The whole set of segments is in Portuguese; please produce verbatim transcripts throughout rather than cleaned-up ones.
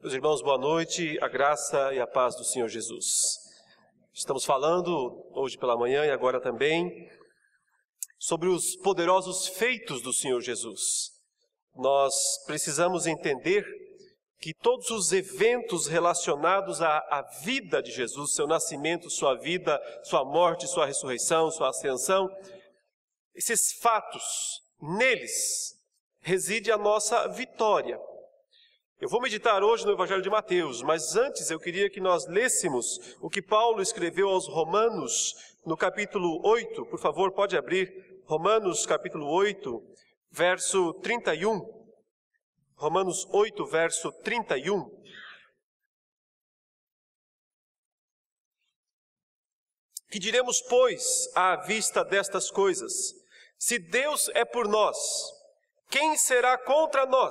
Meus irmãos, boa noite, a graça e a paz do Senhor Jesus. Estamos falando hoje pela manhã e agora também sobre os poderosos feitos do Senhor Jesus. Nós precisamos entender que todos os eventos relacionados à, à vida de Jesus, seu nascimento, sua vida, sua morte, sua ressurreição, sua ascensão, esses fatos, neles reside a nossa vitória. Eu vou meditar hoje no Evangelho de Mateus, mas antes eu queria que nós lêssemos o que Paulo escreveu aos Romanos, no capítulo oito. Por favor, pode abrir. Romanos, capítulo oito, verso trinta e um. Romanos oito, verso trinta e um. Que diremos, pois, à vista destas coisas? Se Deus é por nós, quem será contra nós?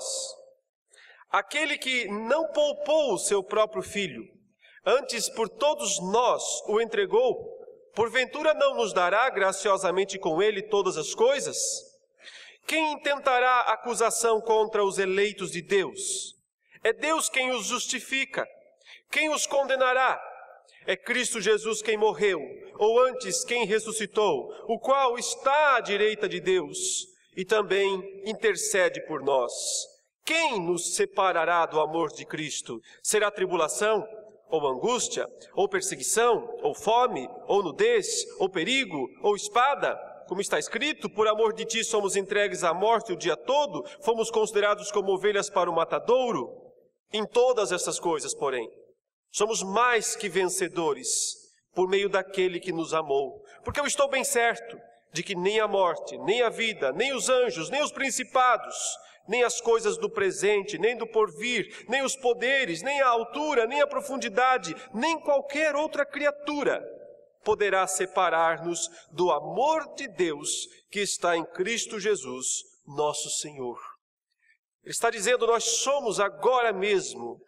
Aquele que não poupou o seu próprio filho, antes por todos nós o entregou, porventura não nos dará graciosamente com ele todas as coisas? Quem intentará acusação contra os eleitos de Deus? É Deus quem os justifica. Quem os condenará? É Cristo Jesus quem morreu, ou antes quem ressuscitou, o qual está à direita de Deus e também intercede por nós. Quem nos separará do amor de Cristo? Será tribulação, ou angústia, ou perseguição, ou fome, ou nudez, ou perigo, ou espada? Como está escrito, por amor de ti somos entregues à morte o dia todo, fomos considerados como ovelhas para o matadouro. Em todas essas coisas, porém, somos mais que vencedores, por meio daquele que nos amou. Porque eu estou bem certo de que nem a morte, nem a vida, nem os anjos, nem os principados, nem as coisas do presente, nem do porvir, nem os poderes, nem a altura, nem a profundidade, nem qualquer outra criatura poderá separar-nos do amor de Deus que está em Cristo Jesus, nosso Senhor. Ele está dizendo, nós somos agora mesmo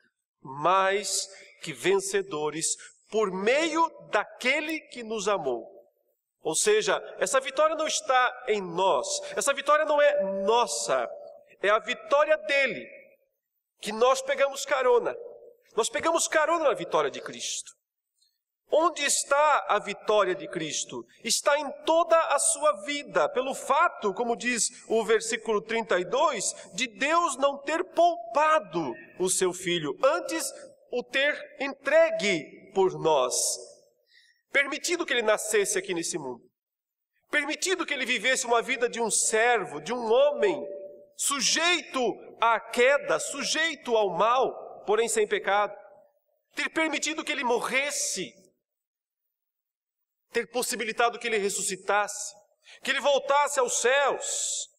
mais que vencedores por meio daquele que nos amou. Ou seja, essa vitória não está em nós, essa vitória não é nossa, é a vitória dele, que nós pegamos carona. Nós pegamos carona na vitória de Cristo. Onde está a vitória de Cristo? Está em toda a sua vida, pelo fato, como diz o versículo trinta e dois, de Deus não ter poupado o seu Filho, antes o ter entregue por nós. Permitido que ele nascesse aqui nesse mundo. Permitido que ele vivesse uma vida de um servo, de um homem, sujeito à queda, sujeito ao mal, porém sem pecado. Ter permitido que ele morresse. Ter possibilitado que ele ressuscitasse. Que ele voltasse aos céus.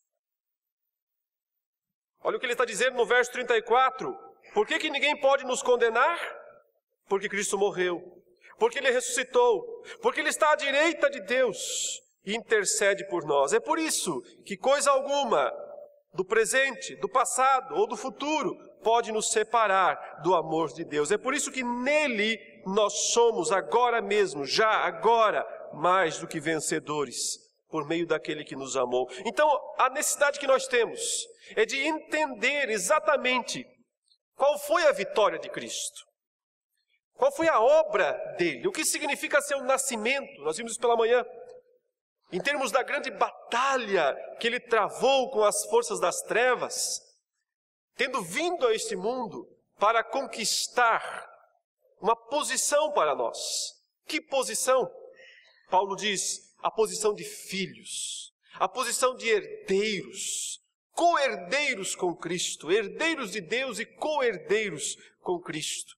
Olha o que ele está dizendo no verso trinta e quatro. Por que que ninguém pode nos condenar? Porque Cristo morreu. Porque ele ressuscitou. Porque ele está à direita de Deus e intercede por nós. É por isso que coisa alguma do presente, do passado ou do futuro pode nos separar do amor de Deus. É por isso que nele nós somos agora mesmo, já agora, mais do que vencedores, por meio daquele que nos amou. Então, a necessidade que nós temos é de entender exatamente qual foi a vitória de Cristo. Qual foi a obra dele? O que significa seu nascimento? Nós vimos isso pela manhã. Em termos da grande batalha que ele travou com as forças das trevas, tendo vindo a este mundo para conquistar uma posição para nós. Que posição? Paulo diz, a posição de filhos, a posição de herdeiros, co-herdeiros com Cristo, herdeiros de Deus e co-herdeiros com Cristo.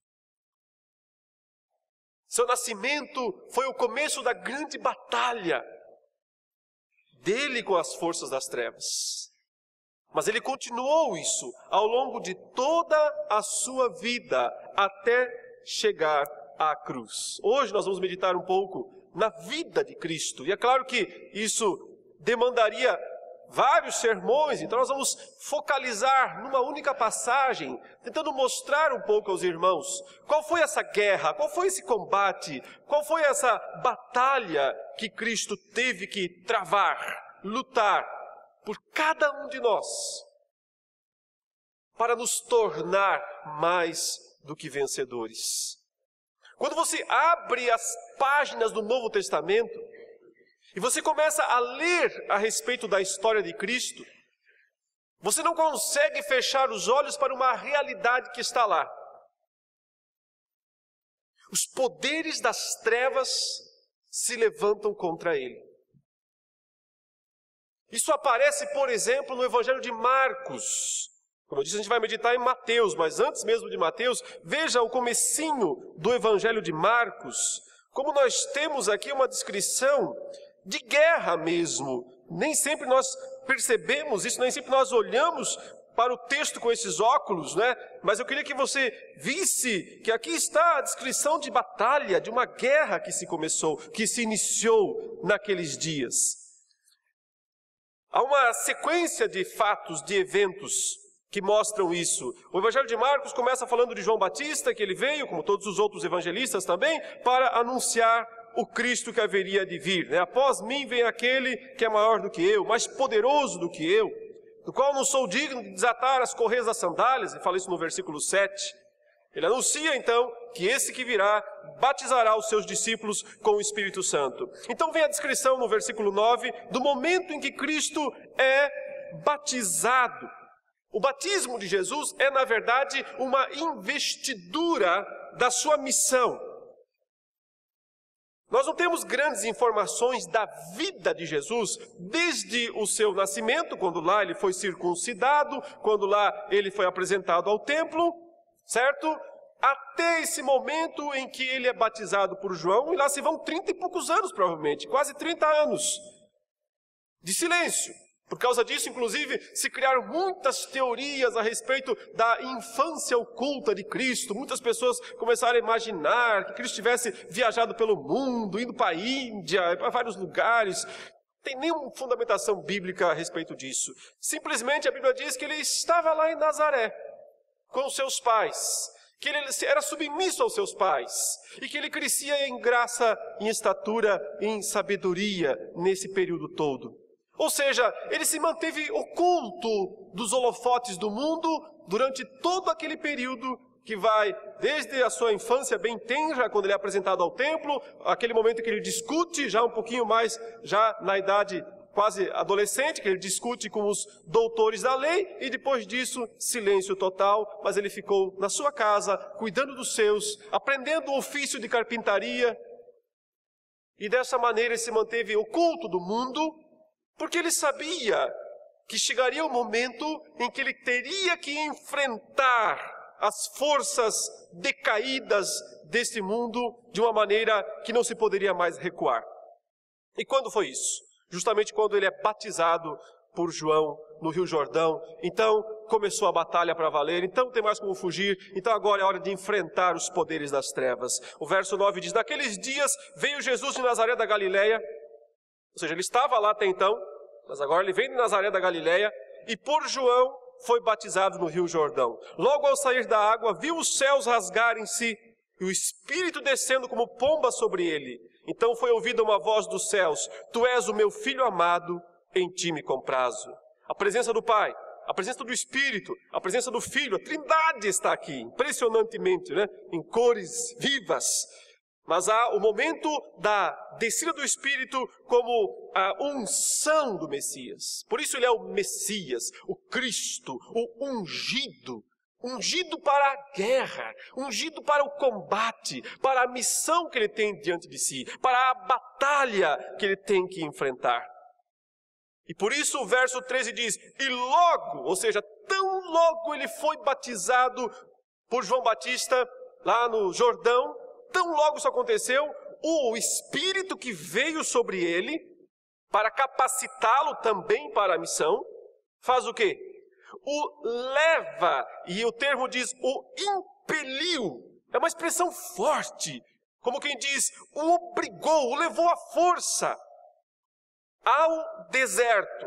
Seu nascimento foi o começo da grande batalha dele com as forças das trevas. Mas ele continuou isso ao longo de toda a sua vida, até chegar à cruz. Hoje nós vamos meditar um pouco na vida de Cristo. E é claro que isso demandaria vários sermões, então nós vamos focalizar numa única passagem, tentando mostrar um pouco aos irmãos qual foi essa guerra, qual foi esse combate, qual foi essa batalha que Cristo teve que travar, lutar por cada um de nós, para nos tornar mais do que vencedores. Quando você abre as páginas do Novo Testamento e você começa a ler a respeito da história de Cristo, você não consegue fechar os olhos para uma realidade que está lá. Os poderes das trevas se levantam contra ele. Isso aparece, por exemplo, no Evangelho de Marcos. Como eu disse, a gente vai meditar em Mateus, mas antes mesmo de Mateus, veja o comecinho do Evangelho de Marcos, como nós temos aqui uma descrição de guerra mesmo. Nem sempre nós percebemos isso, nem sempre nós olhamos para o texto com esses óculos, né? Mas eu queria que você visse que aqui está a descrição de batalha, de uma guerra que se começou, que se iniciou naqueles dias. Há uma sequência de fatos, de eventos que mostram isso. O Evangelho de Marcos começa falando de João Batista, que ele veio, como todos os outros evangelistas também, para anunciar o Cristo que haveria de vir, né? Após mim vem aquele que é maior do que eu, mais poderoso do que eu, do qual não sou digno de desatar as correias das sandálias, ele fala isso no versículo sete. Ele anuncia então que esse que virá batizará os seus discípulos com o Espírito Santo. Então vem a descrição no versículo nove do momento em que Cristo é batizado. O batismo de Jesus é, na verdade, uma investidura da sua missão. Nós não temos grandes informações da vida de Jesus, desde o seu nascimento, quando lá ele foi circuncidado, quando lá ele foi apresentado ao templo, certo? Até esse momento em que ele é batizado por João, e lá se vão trinta e poucos anos, provavelmente, quase trinta anos de silêncio. Por causa disso, inclusive, se criaram muitas teorias a respeito da infância oculta de Cristo. Muitas pessoas começaram a imaginar que Cristo tivesse viajado pelo mundo, indo para a Índia, para vários lugares. Não tem nenhuma fundamentação bíblica a respeito disso. Simplesmente a Bíblia diz que ele estava lá em Nazaré, com seus pais, que ele era submisso aos seus pais, e que ele crescia em graça, em estatura, em sabedoria nesse período todo. Ou seja, ele se manteve oculto dos holofotes do mundo durante todo aquele período que vai desde a sua infância bem tenra, quando ele é apresentado ao templo, aquele momento que ele discute, já um pouquinho mais, já na idade quase adolescente, que ele discute com os doutores da lei, e depois disso, silêncio total, mas ele ficou na sua casa, cuidando dos seus, aprendendo o ofício de carpintaria, e dessa maneira ele se manteve oculto do mundo, porque ele sabia que chegaria o momento em que ele teria que enfrentar as forças decaídas deste mundo de uma maneira que não se poderia mais recuar. E quando foi isso? Justamente quando ele é batizado por João no Rio Jordão. Então começou a batalha para valer, então não tem mais como fugir, então agora é hora de enfrentar os poderes das trevas. O verso nove diz: naqueles dias veio Jesus de Nazaré da Galileia. Ou seja, ele estava lá até então, mas agora ele vem de Nazaré da Galileia, e por João foi batizado no Rio Jordão. Logo ao sair da água, viu os céus rasgarem-se, e o Espírito descendo como pomba sobre ele. Então foi ouvida uma voz dos céus: Tu és o meu Filho amado, em ti me comprazo. A presença do Pai, a presença do Espírito, a presença do Filho, a Trindade está aqui, impressionantemente, né? Em cores vivas. Mas há o momento da descida do Espírito como a unção do Messias. Por isso ele é o Messias, o Cristo, o ungido. Ungido para a guerra, ungido para o combate, para a missão que ele tem diante de si, para a batalha que ele tem que enfrentar. E por isso o verso treze diz: e logo, ou seja, tão logo ele foi batizado por João Batista lá no Jordão, tão logo isso aconteceu, o Espírito que veio sobre ele, para capacitá-lo também para a missão, faz o quê? O leva, e o termo diz o impeliu, é uma expressão forte, como quem diz, o obrigou, o levou à força ao deserto,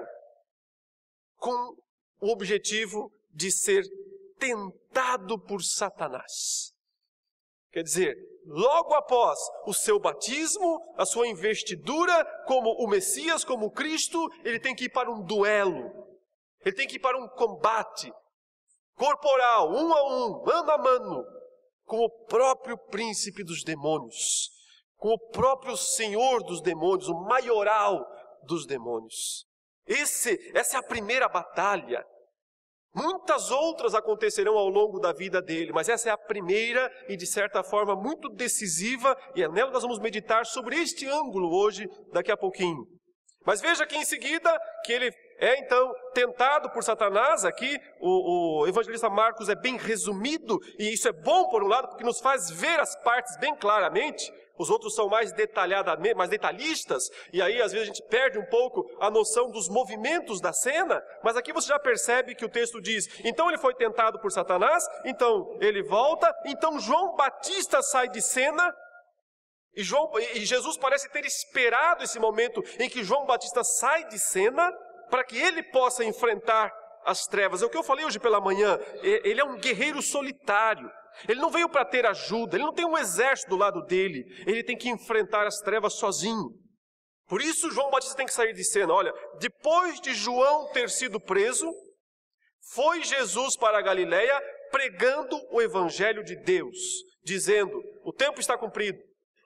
com o objetivo de ser tentado por Satanás. Quer dizer, logo após o seu batismo, a sua investidura como o Messias, como o Cristo, ele tem que ir para um duelo. Ele tem que ir para um combate corporal, um a um, mano a mano, com o próprio príncipe dos demônios, com o próprio senhor dos demônios, o maioral dos demônios. Esse, essa é a primeira batalha. Muitas outras acontecerão ao longo da vida dele, mas essa é a primeira e, de certa forma, muito decisiva, e é nela que nós vamos meditar sobre este ângulo hoje, daqui a pouquinho. Mas veja que em seguida, que ele é então tentado por Satanás. Aqui o, o evangelista Marcos é bem resumido, e isso é bom por um lado, porque nos faz ver as partes bem claramente. Os outros são mais detalhadamente, mais detalhistas, e aí às vezes a gente perde um pouco a noção dos movimentos da cena, mas aqui você já percebe que o texto diz, então ele foi tentado por Satanás, então ele volta, então João Batista sai de cena, e, João, e Jesus parece ter esperado esse momento em que João Batista sai de cena, para que ele possa enfrentar as trevas. É o que eu falei hoje pela manhã, ele é um guerreiro solitário. Ele não veio para ter ajuda, ele não tem um exército do lado dele, ele tem que enfrentar as trevas sozinho. Por isso João Batista tem que sair de cena. Olha, depois de João ter sido preso, foi Jesus para a Galileia pregando o evangelho de Deus, dizendo, o tempo está cumprido,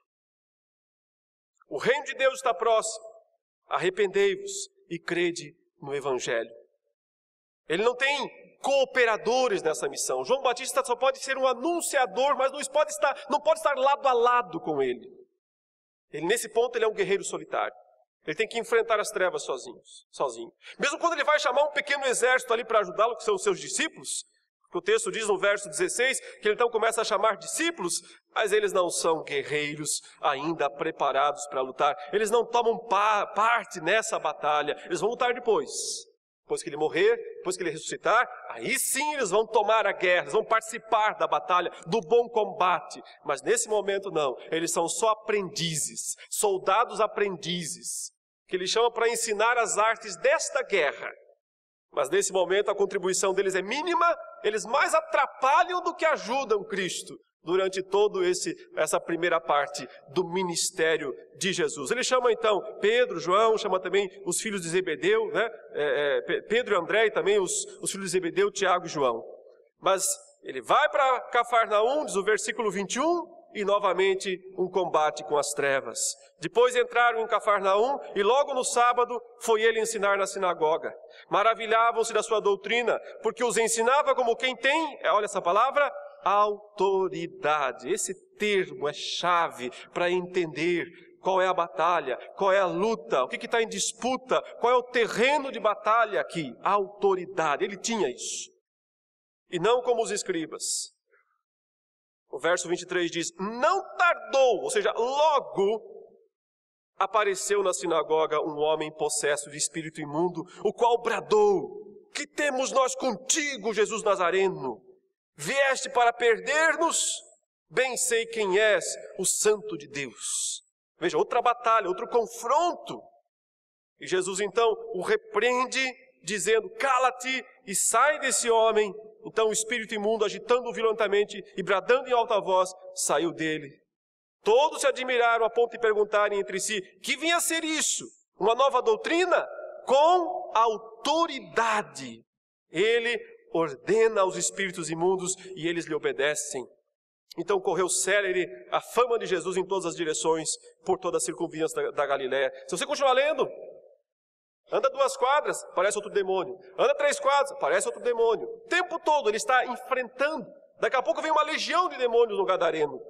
o reino de Deus está próximo, arrependei-vos e crede no evangelho. Ele não tem cooperadores nessa missão. João Batista só pode ser um anunciador, mas não pode estar, não pode estar lado a lado com ele. Ele, nesse ponto, ele é um guerreiro solitário. Ele tem que enfrentar as trevas sozinhos, sozinho. Mesmo quando ele vai chamar um pequeno exército ali para ajudá-lo, que são os seus discípulos, que o texto diz no verso dezesseis, que ele então começa a chamar discípulos, mas eles não são guerreiros ainda preparados para lutar. Eles não tomam pa- parte nessa batalha. Eles vão lutar depois. Depois que ele morrer, depois que ele ressuscitar, aí sim eles vão tomar a guerra, eles vão participar da batalha, do bom combate. Mas nesse momento não, eles são só aprendizes, soldados aprendizes, que ele chama para ensinar as artes desta guerra. Mas nesse momento a contribuição deles é mínima, eles mais atrapalham do que ajudam Cristo durante toda essa primeira parte do ministério de Jesus. Ele chama então Pedro, João, chama também os filhos de Zebedeu, né? é, é, Pedro e André e também os, os filhos de Zebedeu, Tiago e João. Mas ele vai para Cafarnaum, diz o versículo vinte e um, e novamente um combate com as trevas. Depois entraram em Cafarnaum e logo no sábado foi ele ensinar na sinagoga. Maravilhavam-se da sua doutrina, porque os ensinava como quem tem, olha essa palavra, autoridade. Esse termo é chave para entender qual é a batalha, qual é a luta, o que está em disputa, qual é o terreno de batalha aqui. Autoridade, ele tinha isso. E não como os escribas. O verso vinte e três diz, não tardou, ou seja, logo apareceu na sinagoga um homem possesso de espírito imundo, o qual bradou, que temos nós contigo, Jesus Nazareno? Vieste para perder-nos? Bem sei quem és, o Santo de Deus. Veja, outra batalha, outro confronto. E Jesus então o repreende, dizendo, cala-te e sai desse homem. Então o espírito imundo, agitando-o violentamente e bradando em alta voz, saiu dele. Todos se admiraram a ponto de perguntarem entre si, que vinha a ser isso? Uma nova doutrina? Com autoridade. Ele ordena aos espíritos imundos e eles lhe obedecem. Então correu célere a fama de Jesus em todas as direções, por toda a circunvizinhança da, da Galiléia. Se você continuar lendo, anda duas quadras, parece outro demônio. Anda três quadras, parece outro demônio. O tempo todo ele está enfrentando. Daqui a pouco vem uma legião de demônios no Gadareno.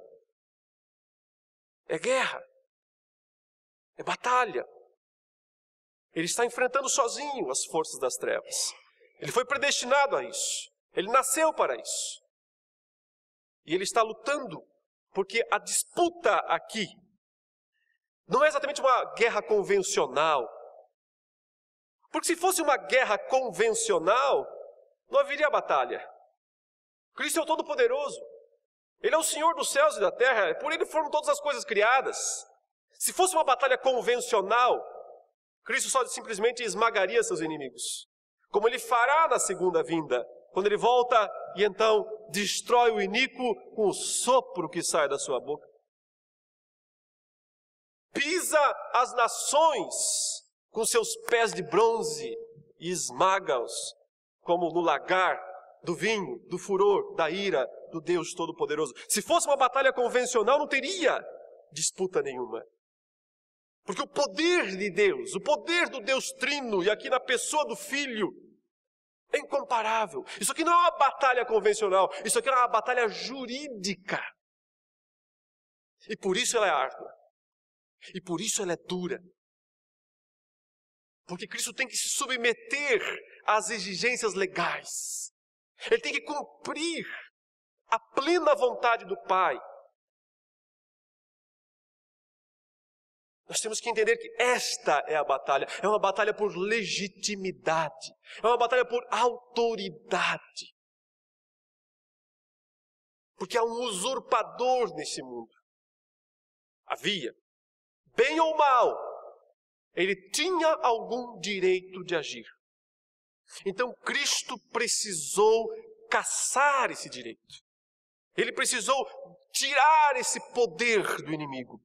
É guerra. É batalha. Ele está enfrentando sozinho as forças das trevas. Ele foi predestinado a isso. Ele nasceu para isso. E ele está lutando, porque a disputa aqui não é exatamente uma guerra convencional. Porque se fosse uma guerra convencional, não haveria batalha. Cristo é o Todo-Poderoso. Ele é o Senhor dos céus e da terra. Por ele foram todas as coisas criadas. Se fosse uma batalha convencional, Cristo só simplesmente esmagaria seus inimigos. Como ele fará na segunda vinda, quando ele volta e então destrói o iníquo com o sopro que sai da sua boca. Pisa as nações com seus pés de bronze e esmaga-os, como no lagar do vinho, do furor, da ira do Deus Todo-Poderoso. Se fosse uma batalha convencional, não teria disputa nenhuma. Porque o poder de Deus, o poder do Deus Trino, e aqui na pessoa do Filho, é incomparável. Isso aqui não é uma batalha convencional, isso aqui é uma batalha jurídica. E por isso ela é árdua. E por isso ela é dura. Porque Cristo tem que se submeter às exigências legais. Ele tem que cumprir a plena vontade do Pai. Nós temos que entender que esta é a batalha. É uma batalha por legitimidade. É uma batalha por autoridade. Porque há um usurpador nesse mundo. Havia. Bem ou mal, ele tinha algum direito de agir. Então Cristo precisou caçar esse direito. Ele precisou tirar esse poder do inimigo.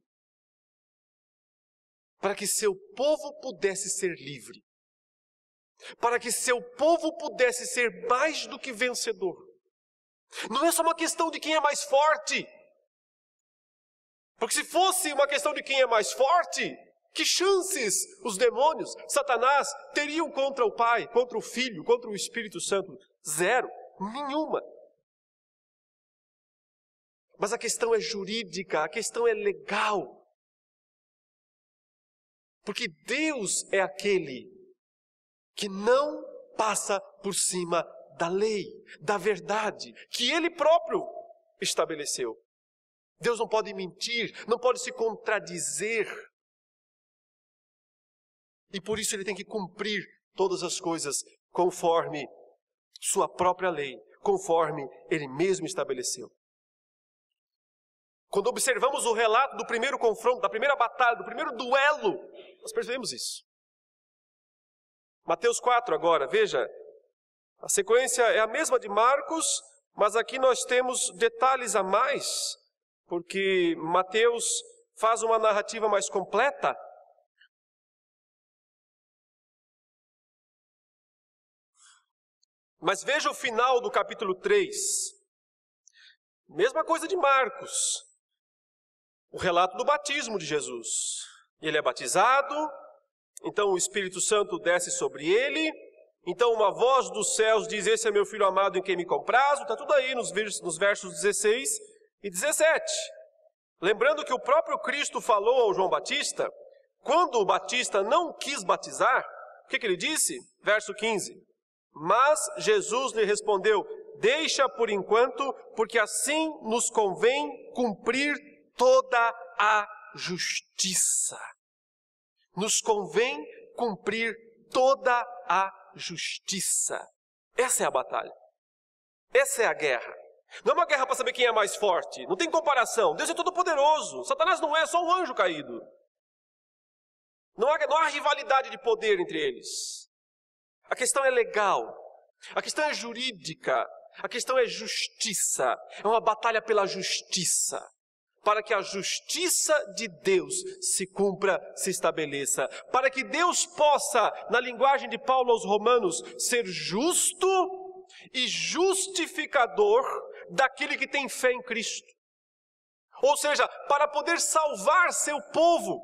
Para que seu povo pudesse ser livre. Para que seu povo pudesse ser mais do que vencedor. Não é só uma questão de quem é mais forte. Porque se fosse uma questão de quem é mais forte, que chances os demônios, Satanás, teriam contra o Pai, contra o Filho, contra o Espírito Santo? Zero. Nenhuma. Mas a questão é jurídica, a questão é legal. Porque Deus é aquele que não passa por cima da lei, da verdade, que Ele próprio estabeleceu. Deus não pode mentir, não pode se contradizer. E por isso Ele tem que cumprir todas as coisas conforme sua própria lei, conforme Ele mesmo estabeleceu. Quando observamos o relato do primeiro confronto, da primeira batalha, do primeiro duelo, nós percebemos isso. Mateus quatro agora, veja, a sequência é a mesma de Marcos, mas aqui nós temos detalhes a mais, porque Mateus faz uma narrativa mais completa. Mas veja o final do capítulo três. Mesma coisa de Marcos. O relato do batismo de Jesus. Ele é batizado, então o Espírito Santo desce sobre ele, então uma voz dos céus diz: esse é meu filho amado em quem me comprazo. Está tudo aí nos versos dezesseis e dezessete. Lembrando que o próprio Cristo falou ao João Batista, quando o Batista não quis batizar, o que, que ele disse? Verso quinze. Mas Jesus lhe respondeu: deixa por enquanto, porque assim nos convém cumprir toda a justiça. Nos convém cumprir toda a justiça. Essa é a batalha. Essa é a guerra. Não é uma guerra para saber quem é mais forte. Não tem comparação. Deus é todo poderoso. Satanás não é só um anjo caído. Não há, não há rivalidade de poder entre eles. A questão é legal. A questão é jurídica. A questão é justiça. É uma batalha pela justiça. Para que a justiça de Deus se cumpra, se estabeleça. Para que Deus possa, na linguagem de Paulo aos Romanos, ser justo e justificador daquele que tem fé em Cristo. Ou seja, para poder salvar seu povo,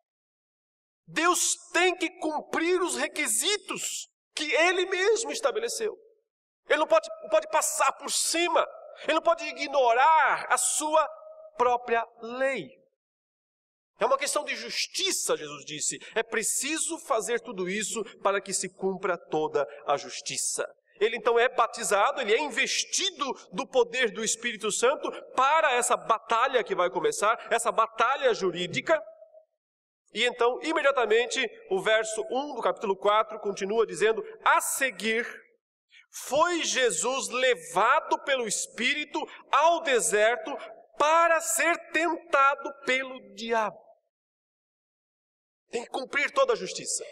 Deus tem que cumprir os requisitos que Ele mesmo estabeleceu. Ele não pode, não pode passar por cima, Ele não pode ignorar a sua própria lei. É uma questão de justiça, Jesus disse. É preciso fazer tudo isso para que se cumpra toda a justiça. Ele então é batizado, ele é investido do poder do Espírito Santo para essa batalha que vai começar, essa batalha jurídica. E então, imediatamente, o verso um do capítulo quatro continua dizendo: a seguir, foi Jesus levado pelo Espírito ao deserto para ser tentado pelo diabo. Tem que cumprir toda a justiça.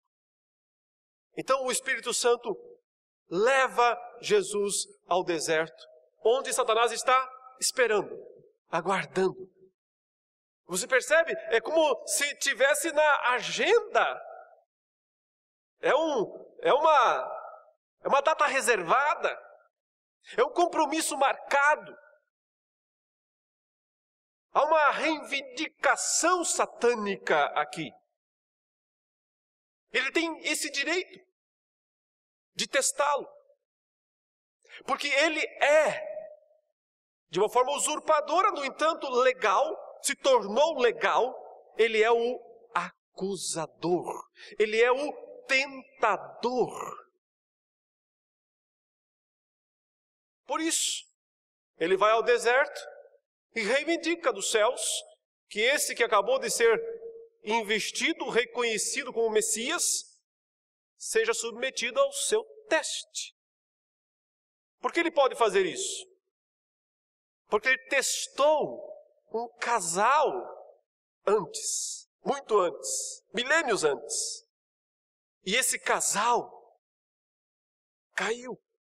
Então o Espírito Santo leva Jesus ao deserto, onde Satanás está esperando, aguardando. Você percebe? É como se tivesse na agenda. É, um, é, uma, é uma data reservada. É um compromisso marcado. Há uma reivindicação satânica aqui. Ele tem esse direito de testá-lo. Porque ele é, de uma forma usurpadora, no entanto, legal, se tornou legal, ele é o acusador, ele é o tentador. Por isso, ele vai ao deserto e reivindica dos céus que esse que acabou de ser investido, reconhecido como Messias, seja submetido ao seu teste. Por que ele pode fazer isso? Porque ele testou um casal antes, muito antes, milênios antes. E esse casal caiu.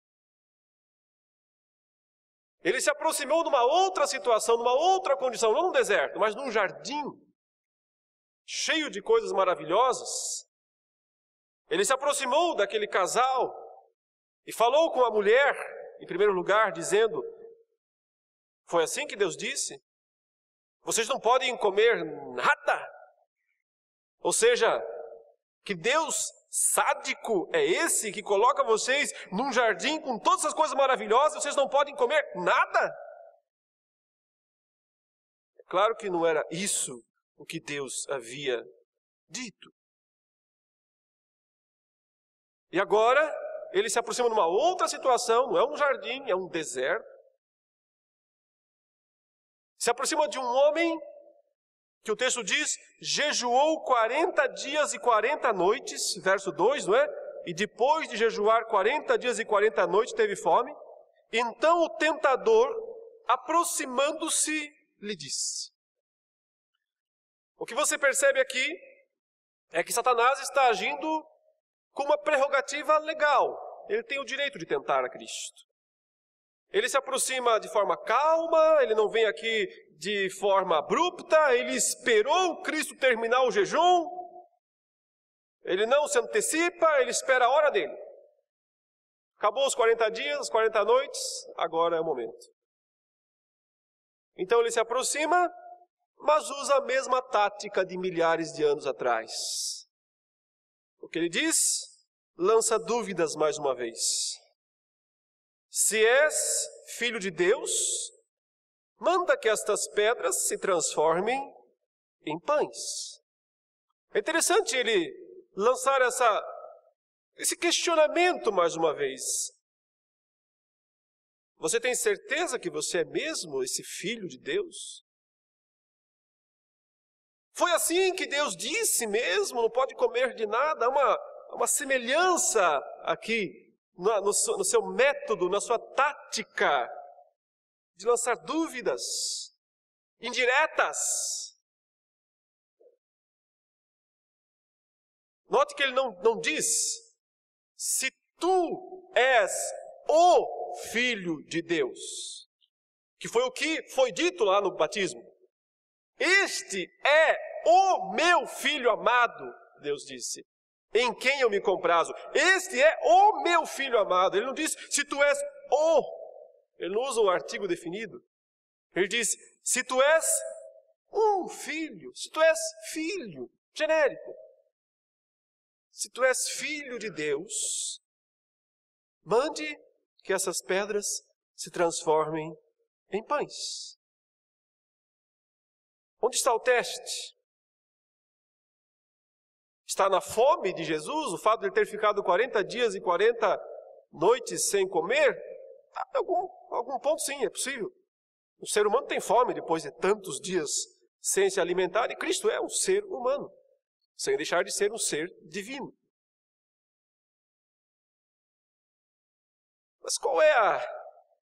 Ele se aproximou de uma outra situação, numa outra condição, não num deserto, mas num jardim, cheio de coisas maravilhosas. Ele se aproximou daquele casal e falou com a mulher, em primeiro lugar, dizendo: foi assim que Deus disse? Vocês não podem comer nada? Ou seja, que Deus sádico é esse que coloca vocês num jardim com todas essas coisas maravilhosas e vocês não podem comer nada? É claro que não era isso o que Deus havia dito. E agora ele se aproxima de uma outra situação, não é um jardim, é um deserto. Se aproxima de um homem que o texto diz, jejuou quarenta dias e quarenta noites, verso dois, não é? E depois de jejuar quarenta dias e quarenta noites, teve fome. Então o tentador, aproximando-se, lhe disse. O que você percebe aqui é que Satanás está agindo com uma prerrogativa legal. Ele tem o direito de tentar a Cristo. Ele se aproxima de forma calma, ele não vem aqui de forma abrupta, ele esperou o Cristo terminar o jejum, ele não se antecipa, ele espera a hora dele. Acabou os quarenta dias, as quarenta noites, agora é o momento. Então ele se aproxima, mas usa a mesma tática de milhares de anos atrás. O que ele diz? Lança dúvidas mais uma vez. Se és filho de Deus, manda que estas pedras se transformem em pães. É interessante ele lançar essa, esse questionamento mais uma vez. Você tem certeza que você é mesmo esse filho de Deus? Foi assim que Deus disse mesmo, não pode comer de nada? Há uma, uma semelhança aqui no, no, seu, no seu método, na sua tática de lançar dúvidas indiretas. Note que ele não, não diz, se tu és o Filho de Deus, que foi o que foi dito lá no batismo. Este é o meu Filho amado, Deus disse, em quem eu me comprazo. Este é o meu Filho amado. Ele não diz, se tu és o. Ele não usa um artigo definido. Ele diz, se tu és um filho, se tu és filho, genérico. Se tu és filho de Deus, mande que essas pedras se transformem em pães. Onde está o teste? Está na fome de Jesus, o fato de ele ter ficado quarenta dias e quarenta noites sem comer? Em algum, algum ponto sim, é possível. O ser humano tem fome depois de tantos dias sem se alimentar, e Cristo é um ser humano, sem deixar de ser um ser divino. Mas qual é a,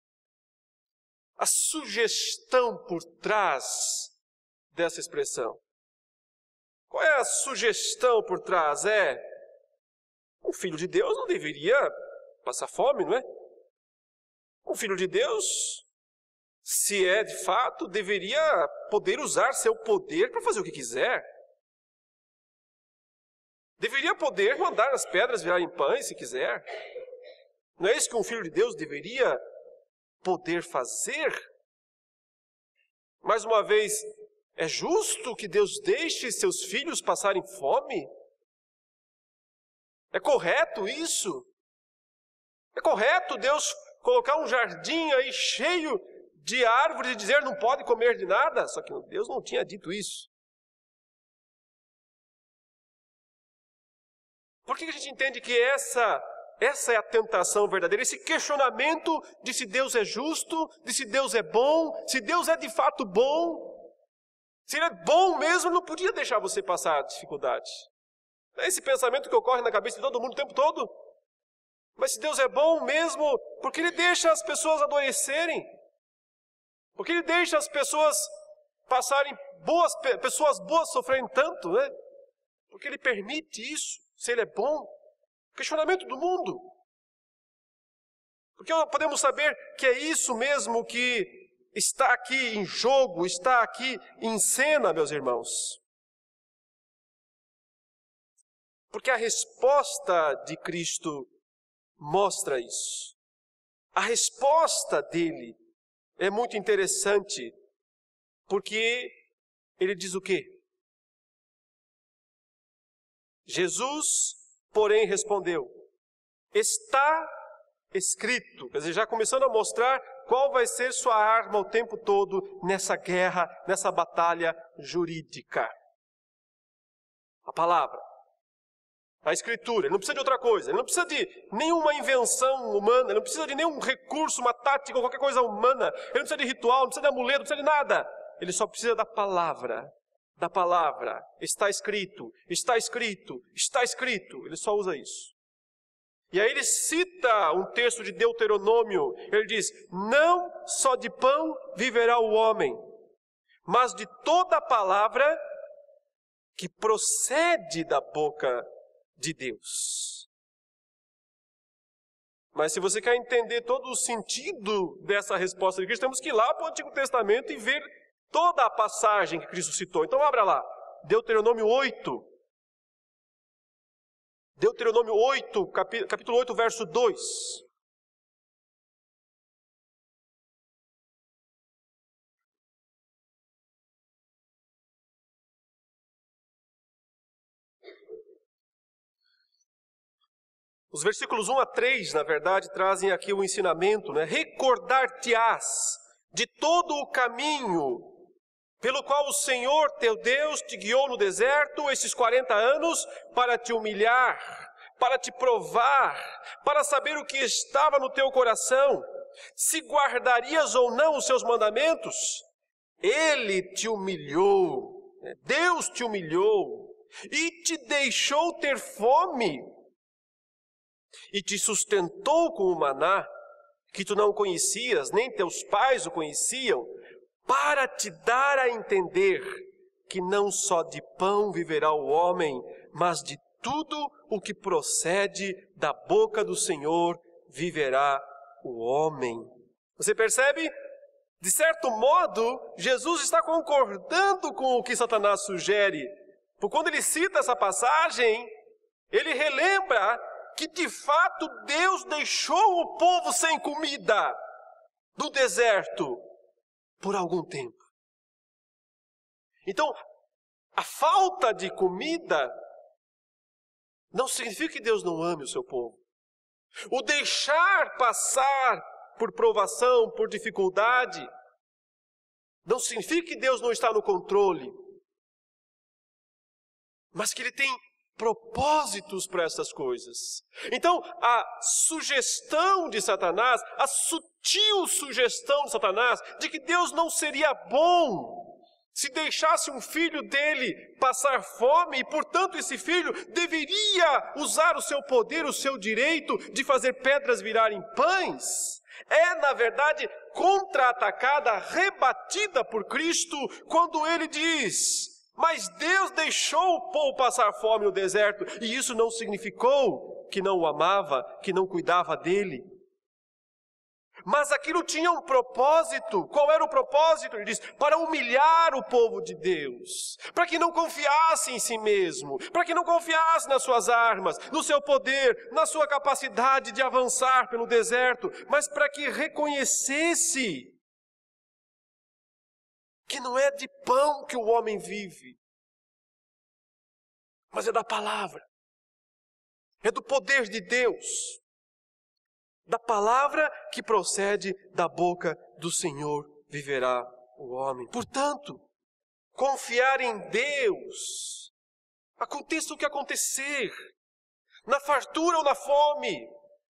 a sugestão por trás dessa expressão? Qual é a sugestão por trás? É, um filho de Deus não deveria passar fome, não é? Um filho de Deus, se é de fato, deveria poder usar seu poder para fazer o que quiser. Deveria poder mandar as pedras virarem pães se quiser. Não é isso que um filho de Deus deveria poder fazer? Mais uma vez, é justo que Deus deixe seus filhos passarem fome? É correto isso? É correto Deus colocar um jardim aí cheio de árvores e dizer não pode comer de nada? Só que Deus não tinha dito isso. Por que a gente entende que essa, essa é a tentação verdadeira? Esse questionamento de se Deus é justo, de se Deus é bom, se Deus é de fato bom. Se Ele é bom mesmo, Ele não podia deixar você passar dificuldade. É esse pensamento que ocorre na cabeça de todo mundo o tempo todo. Mas se Deus é bom mesmo, por que Ele deixa as pessoas adoecerem? Por que Ele deixa as pessoas passarem, boas, pessoas boas sofrerem tanto, né? Por que Ele permite isso? Se Ele é bom? Questionamento do mundo. Porque podemos saber que é isso mesmo que está aqui em jogo, está aqui em cena, meus irmãos. Porque a resposta de Cristo mostra isso. A resposta dele é muito interessante, porque ele diz o quê? Jesus, porém, respondeu: está escrito. Quer dizer, já começando a mostrar qual vai ser sua arma o tempo todo nessa guerra, nessa batalha jurídica. A palavra. A Escritura. Ele não precisa de outra coisa. Ele não precisa de nenhuma invenção humana. Ele não precisa de nenhum recurso, uma tática ou qualquer coisa humana. Ele não precisa de ritual, não precisa de amuleto, não precisa de nada. Ele só precisa da palavra. Da palavra. Está escrito, está escrito, está escrito. Ele só usa isso. E aí ele cita um texto de Deuteronômio. Ele diz: não só de pão viverá o homem, mas de toda a palavra que procede da boca de Deus. Mas se você quer entender todo o sentido dessa resposta de Cristo, temos que ir lá para o Antigo Testamento e ver toda a passagem que Cristo citou. Então abra lá, Deuteronômio oito. Deuteronômio oito, capítulo oito, verso dois. Os versículos um a três, na verdade, trazem aqui o ensinamento, né? Recordar-te-ás de todo o caminho pelo qual o Senhor teu Deus te guiou no deserto esses quarenta anos para te humilhar, para te provar, para saber o que estava no teu coração, se guardarias ou não os seus mandamentos. Ele te humilhou, né? Deus te humilhou e te deixou ter fome, e te sustentou com o maná, que tu não conhecias, nem teus pais o conheciam, para te dar a entender que não só de pão viverá o homem, mas de tudo o que procede da boca do Senhor viverá o homem. Você percebe? De certo modo, Jesus está concordando com o que Satanás sugere. Por quando ele cita essa passagem, ele relembra que de fato Deus deixou o povo sem comida no deserto por algum tempo. Então, a falta de comida não significa que Deus não ame o seu povo. O deixar passar por provação, por dificuldade, não significa que Deus não está no controle, mas que Ele tem propósitos para essas coisas. Então, a sugestão de Satanás, a sutil sugestão de Satanás, de que Deus não seria bom se deixasse um filho dele passar fome, e portanto esse filho deveria usar o seu poder, o seu direito de fazer pedras virarem pães, é na verdade contra-atacada, rebatida por Cristo, quando ele diz: mas Deus deixou o povo passar fome no deserto, e isso não significou que não o amava, que não cuidava dele. Mas aquilo tinha um propósito. Qual era o propósito? Ele diz, para humilhar o povo de Deus, para que não confiasse em si mesmo, para que não confiasse nas suas armas, no seu poder, na sua capacidade de avançar pelo deserto, mas para que reconhecesse que não é de pão que o homem vive, mas é da palavra, é do poder de Deus. Da palavra que procede da boca do Senhor viverá o homem. Portanto, confiar em Deus, aconteça o que acontecer, na fartura ou na fome.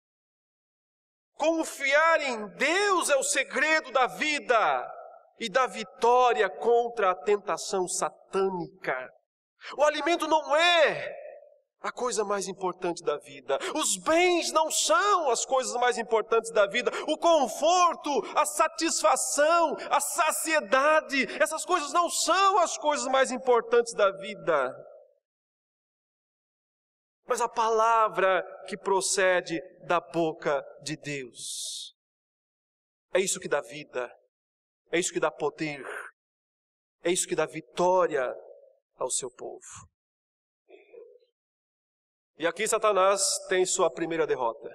Confiar em Deus é o segredo da vida e da vitória contra a tentação satânica. O alimento não é a coisa mais importante da vida. Os bens não são as coisas mais importantes da vida. O conforto, a satisfação, a saciedade, essas coisas não são as coisas mais importantes da vida. Mas a palavra que procede da boca de Deus. É isso que dá vida. É isso que dá poder. É isso que dá vitória ao seu povo. E aqui Satanás tem sua primeira derrota.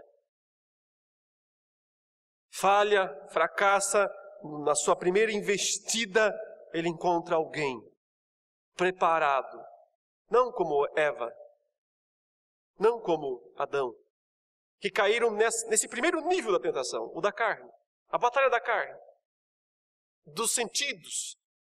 Falha, fracassa, na sua primeira investida, ele encontra alguém preparado, não como Eva, não como Adão, que caíram nesse, nesse primeiro nível da tentação, o da carne, a batalha da carne, dos sentidos,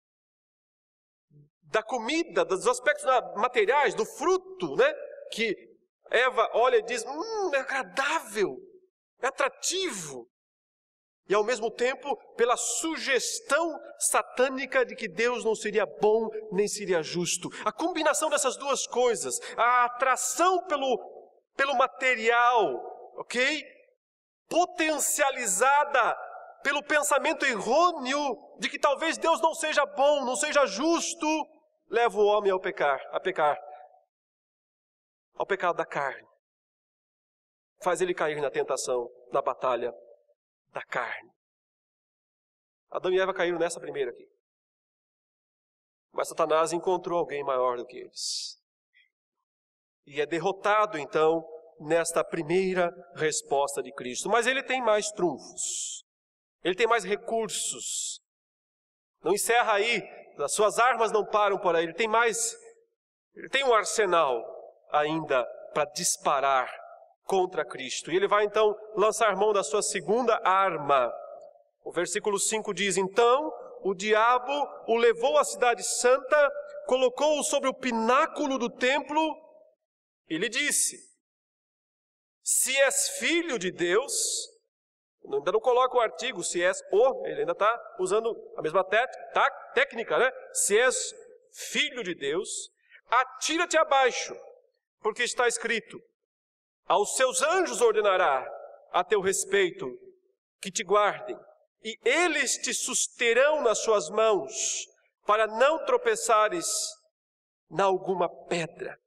da comida, dos aspectos materiais, do fruto, né? Que Eva olha e diz, hum, é agradável, é atrativo. E ao mesmo tempo, pela sugestão satânica de que Deus não seria bom, nem seria justo. A combinação dessas duas coisas, a atração pelo, pelo material, ok? Potencializada pelo pensamento errôneo de que talvez Deus não seja bom, não seja justo, leva o homem ao pecar, a pecar. Ao pecado da carne. Faz ele cair na tentação, na batalha da carne. Adão e Eva caíram nessa primeira aqui. Mas Satanás encontrou alguém maior do que eles. E é derrotado, então, nesta primeira resposta de Cristo. Mas ele tem mais trunfos. Ele tem mais recursos. Não encerra aí. As suas armas não param por aí. Ele tem mais... Ele tem um arsenal ainda para disparar contra Cristo. E ele vai então lançar mão da sua segunda arma. O versículo cinco diz, então o diabo o levou à cidade santa, colocou-o sobre o pináculo do templo e lhe disse, se és filho de Deus, ainda não coloca o artigo, se és o, ele ainda está usando a mesma técnica, né? Se és filho de Deus, atira-te abaixo, porque está escrito, aos seus anjos ordenará a teu respeito que te guardem, e eles te susterão nas suas mãos, para não tropeçares na alguma pedra.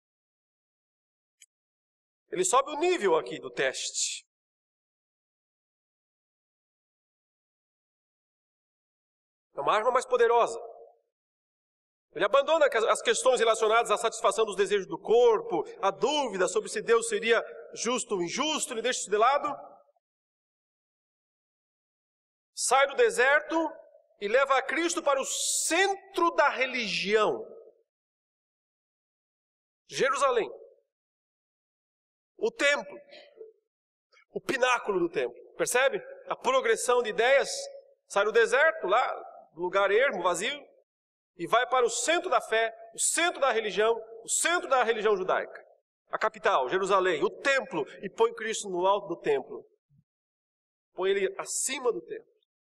Ele sobe o nível aqui do teste. É uma arma mais poderosa. Ele abandona as questões relacionadas à satisfação dos desejos do corpo, a dúvida sobre se Deus seria justo ou injusto, ele deixa isso de lado. Sai do deserto e leva a Cristo para o centro da religião. Jerusalém. O templo. O pináculo do templo. Percebe? A progressão de ideias. Sai do deserto, lá, lugar ermo, vazio. E vai para o centro da fé, o centro da religião, o centro da religião judaica. A capital, Jerusalém, o templo, e põe Cristo no alto do templo. Põe ele acima do templo.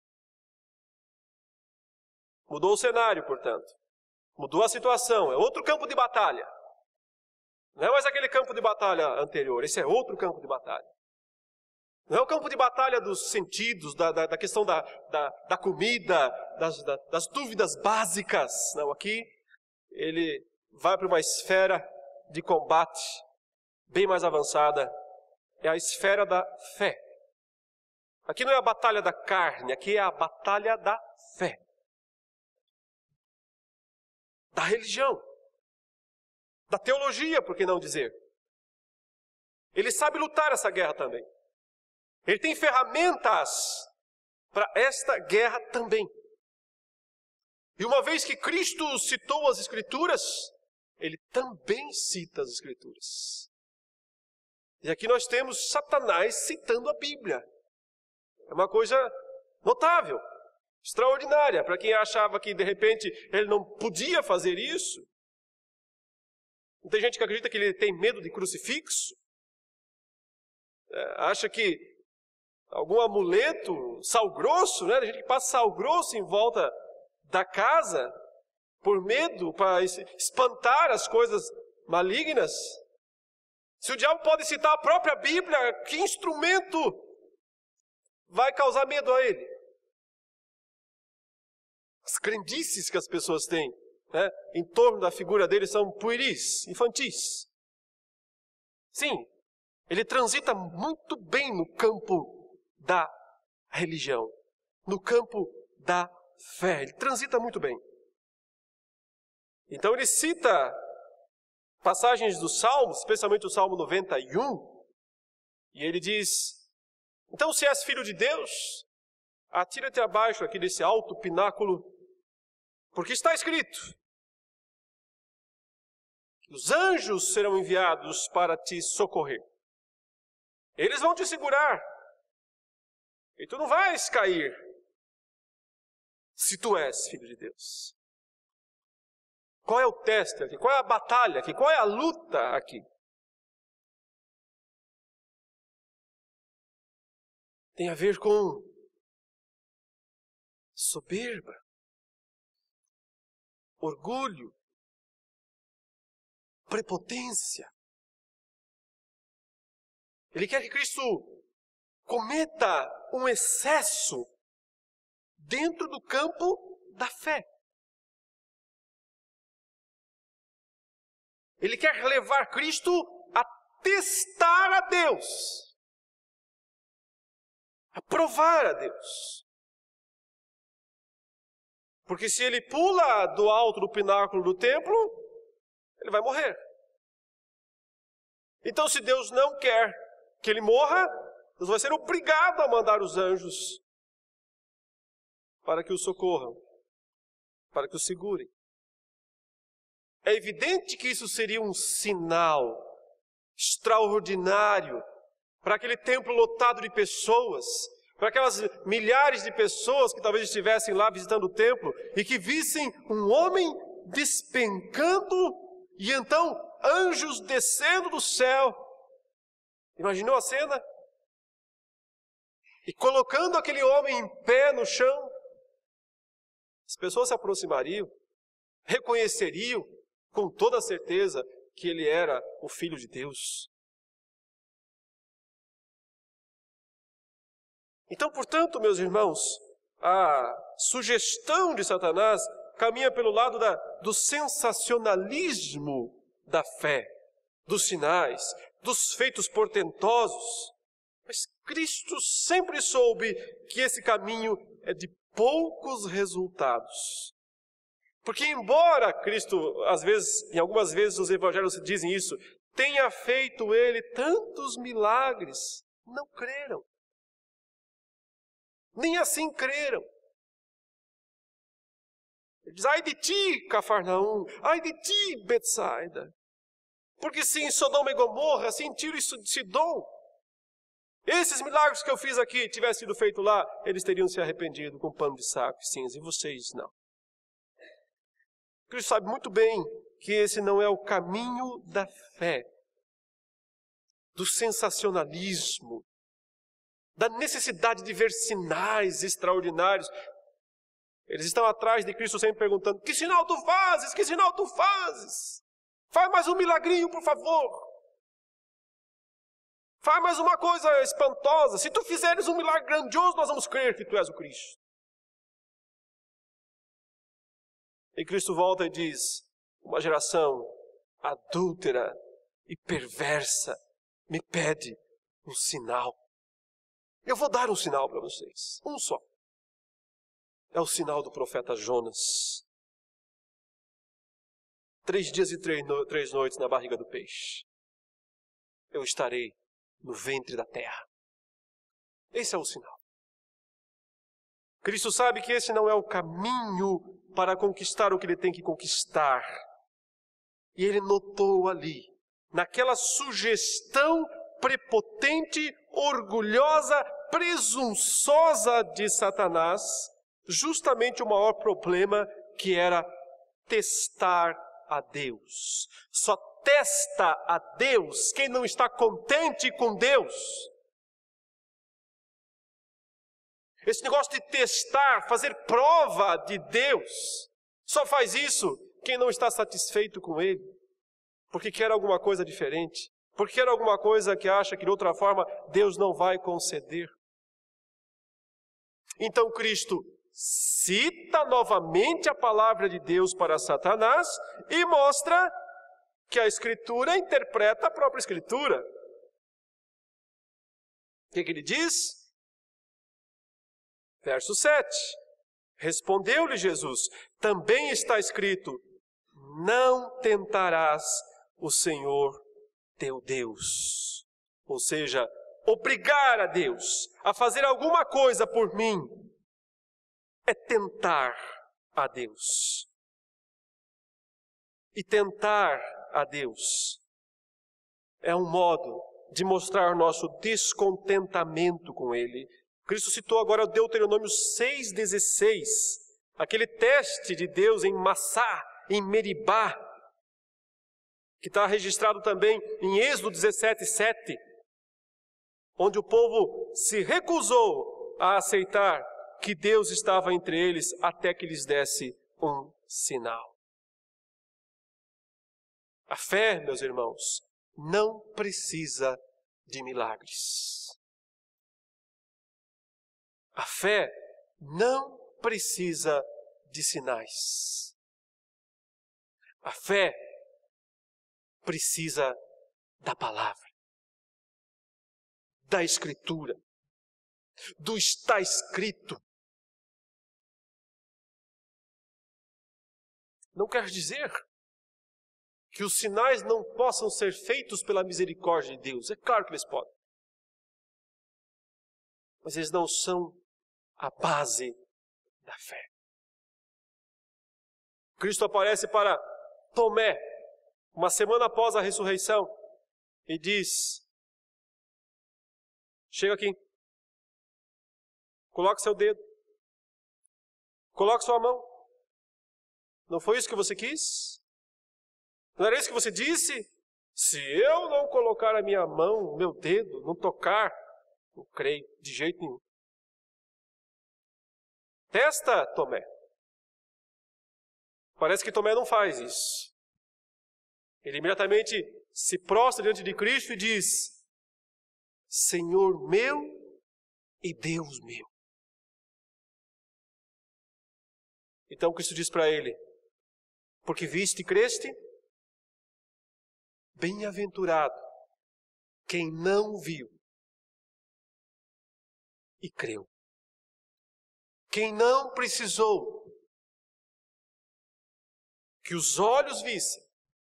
Mudou o cenário, portanto. Mudou a situação, é outro campo de batalha. Não é mais aquele campo de batalha anterior, esse é outro campo de batalha. Não é o campo de batalha dos sentidos, da, da, da questão da, da, da comida, das, da, das dúvidas básicas. Não, aqui ele vai para uma esfera de combate bem mais avançada. É a esfera da fé. Aqui não é a batalha da carne, aqui é a batalha da fé. Da religião. Da teologia, por que não dizer? Ele sabe lutar essa guerra também. Ele tem ferramentas para esta guerra também. E uma vez que Cristo citou as Escrituras, ele também cita as Escrituras. E aqui nós temos Satanás citando a Bíblia. É uma coisa notável, extraordinária. Para quem achava que de repente ele não podia fazer isso. Não tem gente que acredita que ele tem medo de crucifixo. É, acha que algum amuleto, sal grosso, né? Tem gente que passa sal grosso em volta da casa por medo, para espantar as coisas malignas. Se o diabo pode citar a própria Bíblia, que instrumento vai causar medo a ele? As crendices que as pessoas têm, né, em torno da figura dele são pueris, infantis. Sim, ele transita muito bem no campo da religião, no campo da fé. Ele transita muito bem. Então ele cita passagens dos Salmos, especialmente o Salmo noventa e um, e ele diz: então, se és filho de Deus, atira-te abaixo aqui desse alto pináculo, porque está escrito: os anjos serão enviados para te socorrer. Eles vão te segurar, e tu não vais cair, se tu és filho de Deus. Qual é o teste aqui? Qual é a batalha aqui? Qual é a luta aqui? Tem a ver com soberba, orgulho, prepotência. Ele quer que Cristo cometa um excesso dentro do campo da fé. Ele quer levar Cristo a testar a Deus, a provar a Deus. Porque se ele pula do alto do pináculo do templo, ele vai morrer. Então, se Deus não quer que ele morra, Deus vai ser obrigado a mandar os anjos para que o socorram, para que o segurem. É evidente que isso seria um sinal extraordinário para aquele templo lotado de pessoas, para aquelas milhares de pessoas que talvez estivessem lá visitando o templo e que vissem um homem despencando e então anjos descendo do céu. Imaginou a cena? E colocando aquele homem em pé no chão, as pessoas se aproximariam, reconheceriam com toda certeza que ele era o Filho de Deus. Então, portanto, meus irmãos, a sugestão de Satanás caminha pelo lado da, do sensacionalismo da fé, dos sinais, dos feitos portentosos. Mas Cristo sempre soube que esse caminho é de poucos resultados. Porque embora Cristo, às vezes, em algumas vezes os evangelhos dizem isso, tenha feito ele tantos milagres, não creram. Nem assim creram. Ele diz: ai de ti, Cafarnaum, ai de ti, Betsaida. Porque se em Sodoma e Gomorra, se em Tiro e Sidom, esses milagres que eu fiz aqui tivessem sido feitos lá, eles teriam se arrependido com pano de saco e cinza, e vocês não. Cristo sabe muito bem que esse não é o caminho da fé, do sensacionalismo, da necessidade de ver sinais extraordinários. Eles estão atrás de Cristo sempre perguntando: que sinal tu fazes? Que sinal tu fazes? Faz mais um milagrinho, por favor. Faz mais uma coisa espantosa. Se tu fizeres um milagre grandioso, nós vamos crer que tu és o Cristo. E Cristo volta e diz: uma geração adúltera e perversa me pede um sinal. Eu vou dar um sinal para vocês, um só. É o sinal do profeta Jonas. Três dias e três, no... três noites na barriga do peixe. Eu estarei no ventre da terra. Esse é o sinal. Cristo sabe que esse não é o caminho para conquistar o que ele tem que conquistar. E ele notou ali, naquela sugestão prepotente, orgulhosa, presunçosa de Satanás, justamente o maior problema, que era testar a Deus. Só testa a Deus quem não está contente com Deus. Esse negócio de testar, fazer prova de Deus, só faz isso quem não está satisfeito com Ele, porque quer alguma coisa diferente, porque quer alguma coisa que acha que de outra forma Deus não vai conceder. Então Cristo cita novamente a palavra de Deus para Satanás e mostra que a Escritura interpreta a própria Escritura. O que, que ele diz? Verso sete. Respondeu-lhe Jesus: também está escrito: não tentarás o Senhor teu Deus. Ou seja, obrigar a Deus a fazer alguma coisa por mim é tentar a Deus. E tentar a Deus é um modo de mostrar nosso descontentamento com Ele. Cristo citou agora Deuteronômio seis, dezesseis, aquele teste de Deus em Massá, em Meribá, que está registrado também em Êxodo dezessete, sete, onde o povo se recusou a aceitar que Deus estava entre eles até que lhes desse um sinal. A fé, meus irmãos, não precisa de milagres. A fé não precisa de sinais. A fé precisa da palavra, da Escritura, do está escrito. Não quer dizer que os sinais não possam ser feitos pela misericórdia de Deus. É claro que eles podem. Mas eles não são a base da fé. Cristo aparece para Tomé, uma semana após a ressurreição, e diz: chega aqui, coloque seu dedo, coloque sua mão. Não foi isso que você quis? Não era isso que você disse? Se eu não colocar a minha mão, meu dedo, não tocar, não creio de jeito nenhum. Testa, Tomé. Parece que Tomé não faz isso. Ele imediatamente se prostra diante de Cristo e diz: Senhor meu e Deus meu. Então Cristo diz para ele: porque viste e creste, bem-aventurado quem não viu e creu. Quem não precisou que os olhos vissem.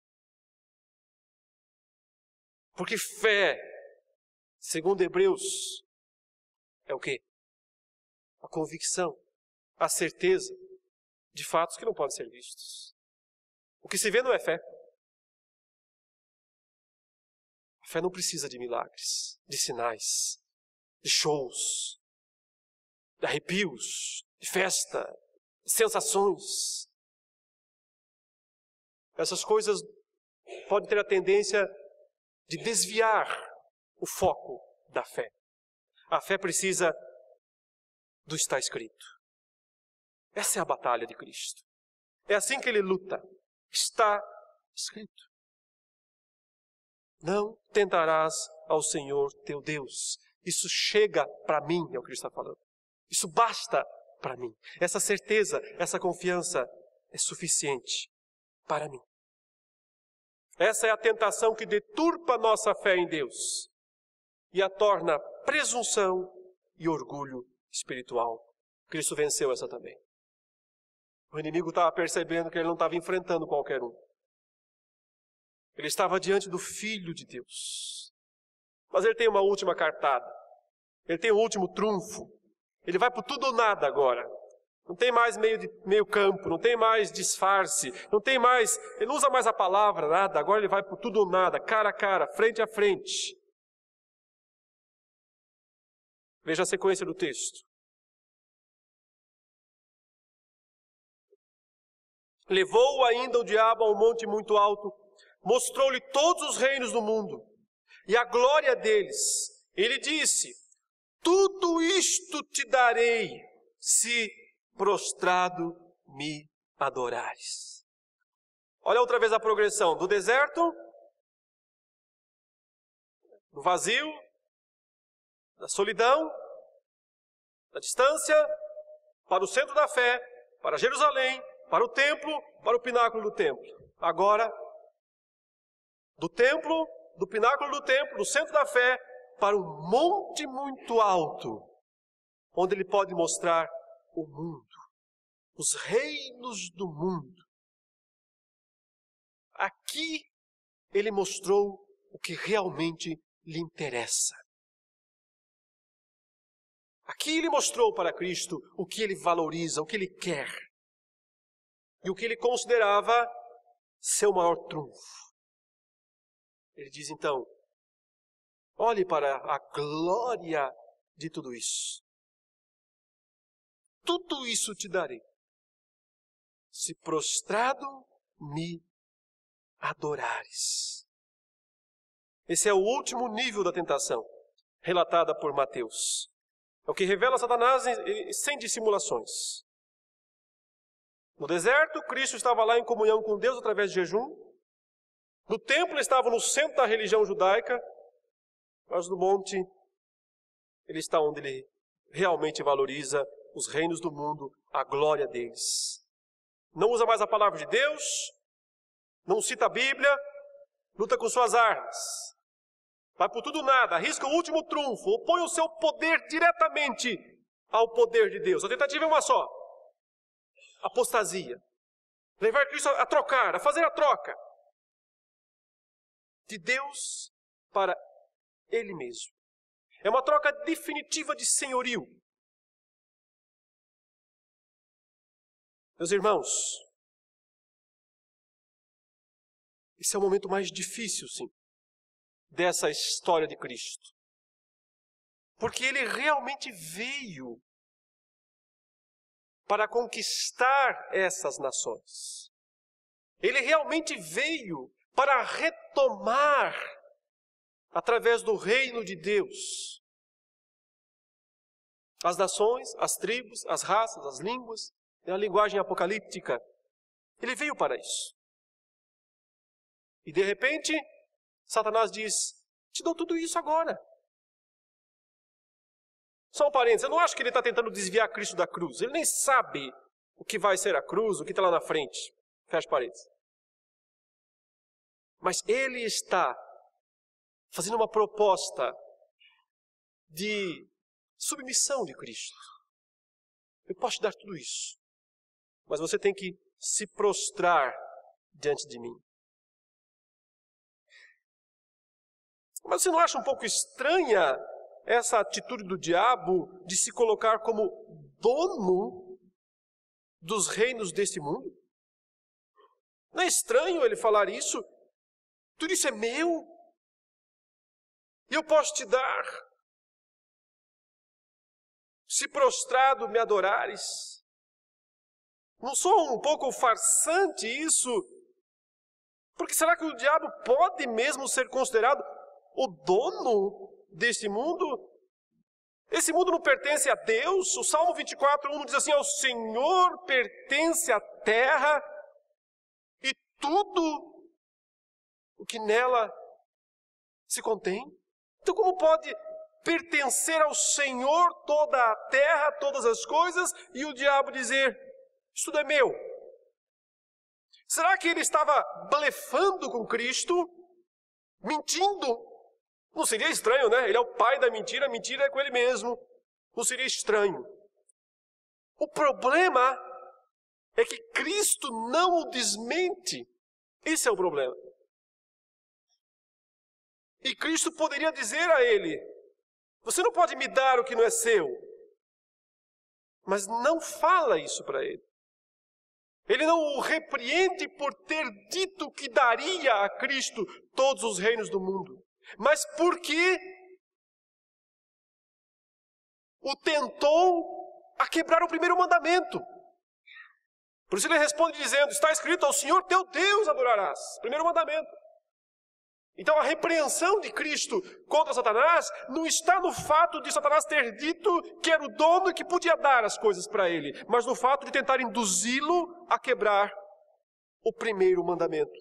Porque fé, segundo Hebreus, é o quê? A convicção, a certeza de fatos que não podem ser vistos. O que se vê não é fé. A fé não precisa de milagres, de sinais, de shows, de arrepios, de festa, de sensações. Essas coisas podem ter a tendência de desviar o foco da fé. A fé precisa do está escrito. Essa é a batalha de Cristo. É assim que ele luta. Está escrito. Não tentarás ao Senhor teu Deus. Isso chega para mim, é o que ele está falando. Isso basta para mim. Essa certeza, essa confiança é suficiente para mim. Essa é a tentação que deturpa a nossa fé em Deus e a torna presunção e orgulho espiritual. Cristo venceu essa também. O inimigo estava percebendo que ele não estava enfrentando qualquer um. Ele estava diante do Filho de Deus. Mas ele tem uma última cartada. Ele tem um último trunfo. Ele vai por tudo ou nada agora. Não tem mais meio, de, meio campo, não tem mais disfarce, não tem mais... Ele não usa mais a palavra nada, agora ele vai por tudo ou nada, cara a cara, frente a frente. Veja a sequência do texto. Levou ainda o diabo a um monte muito alto, mostrou-lhe todos os reinos do mundo e a glória deles. Ele disse: tudo isto te darei, se prostrado me adorares. Olha outra vez a progressão, do deserto, do vazio, da solidão, da distância, para o centro da fé, para Jerusalém, para o templo, para o pináculo do templo. Agora, do templo, do pináculo do templo, do centro da fé, para um monte muito alto, onde ele pode mostrar o mundo, os reinos do mundo. Aqui ele mostrou o que realmente lhe interessa. Aqui ele mostrou para Cristo o que ele valoriza, o que ele quer. E o que ele considerava seu maior trunfo. Ele diz então, olhe para a glória de tudo isso. Tudo isso te darei, se prostrado me adorares. Esse é o último nível da tentação, relatada por Mateus. É o que revela Satanás sem dissimulações. No deserto, Cristo estava lá em comunhão com Deus através de jejum. No templo, ele estava no centro da religião judaica. Mas no monte, ele está onde ele realmente valoriza os reinos do mundo, a glória deles. Não usa mais a palavra de Deus, não cita a Bíblia, luta com suas armas. Vai por tudo nada, arrisca o último trunfo, opõe o seu poder diretamente ao poder de Deus. A tentativa é uma só: apostasia. Levar Cristo a trocar, a fazer a troca de Deus para Ele mesmo. É uma troca definitiva de senhorio. Meus irmãos, esse é o momento mais difícil, sim, dessa história de Cristo. Porque Ele realmente veio para conquistar essas nações. Ele realmente veio para retomar, através do reino de Deus, as nações, as tribos, as raças, as línguas, a linguagem apocalíptica. Ele veio para isso. E de repente, Satanás diz: te dou tudo isso agora. Só um parênteses, eu não acho que ele está tentando desviar Cristo da cruz. Ele nem sabe o que vai ser a cruz, o que está lá na frente. Fecha parênteses. Mas ele está fazendo uma proposta de submissão de Cristo. Eu posso te dar tudo isso, mas você tem que se prostrar diante de mim. Mas você não acha um pouco estranha essa atitude do diabo de se colocar como dono dos reinos deste mundo? Não é estranho ele falar isso? Tudo isso é meu e eu posso te dar, se prostrado me adorares. Não sou um pouco farsante isso? Porque será que o diabo pode mesmo ser considerado o dono deste mundo? Esse mundo não pertence a Deus. O Salmo vinte e quatro, um diz assim: ao Senhor pertence a terra e tudo o que nela se contém. Então como pode pertencer ao Senhor toda a terra, todas as coisas, e o diabo dizer: isso tudo é meu? Será que ele estava blefando com Cristo? Mentindo? Não seria estranho, né? Ele é o pai da mentira, a mentira é com ele mesmo. Não seria estranho. O problema é que Cristo não o desmente. Esse é o problema. E Cristo poderia dizer a ele: você não pode me dar o que não é seu. Mas não fala isso para ele. Ele não o repreende por ter dito que daria a Cristo todos os reinos do mundo, mas porque o tentou a quebrar o primeiro mandamento. Por isso ele responde dizendo: está escrito, ao Senhor teu Deus adorarás. Primeiro mandamento. Então a repreensão de Cristo contra Satanás não está no fato de Satanás ter dito que era o dono e que podia dar as coisas para ele, mas no fato de tentar induzi-lo a quebrar o primeiro mandamento.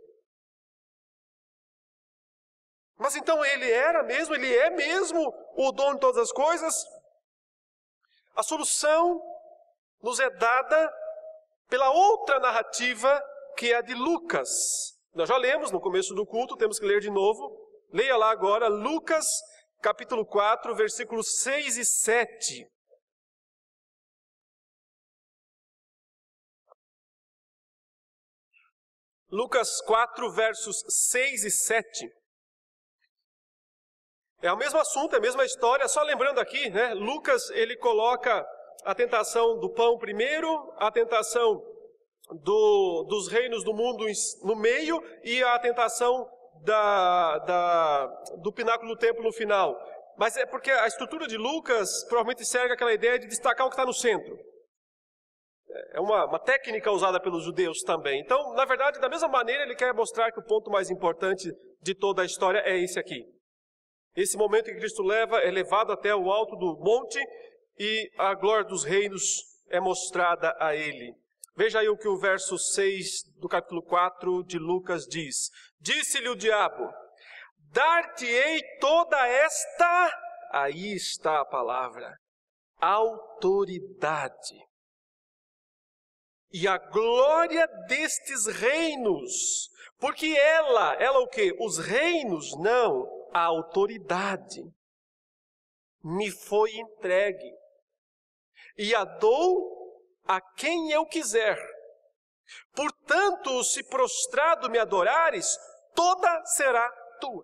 Mas então ele era mesmo, ele é mesmo o dono de todas as coisas? A solução nos é dada pela outra narrativa, que é a de Lucas. Nós já lemos no começo do culto, temos que ler de novo. Leia lá agora, Lucas, capítulo quatro, versículos seis e sete. Lucas quatro, versos seis e sete. É o mesmo assunto, é a mesma história, só lembrando aqui, né? Lucas, ele coloca a tentação do pão primeiro, a tentação Do, dos reinos do mundo no meio e a tentação da, da, do pináculo do templo no final. Mas é porque a estrutura de Lucas provavelmente serve aquela ideia de destacar o que está no centro. É uma, uma técnica usada pelos judeus também. Então, na verdade, da mesma maneira, ele quer mostrar que o ponto mais importante de toda a história é esse aqui. Esse momento em que Cristo leva, é levado até o alto do monte e a glória dos reinos é mostrada a ele. Veja aí o que o verso seis do capítulo quatro de Lucas diz. Disse-lhe o diabo: dar-te-ei toda esta, aí está a palavra, autoridade. E a glória destes reinos, porque ela, ela o quê? Os reinos, não, a autoridade, me foi entregue. E a dou a quem eu quiser. Portanto, se prostrado me adorares, toda será tua.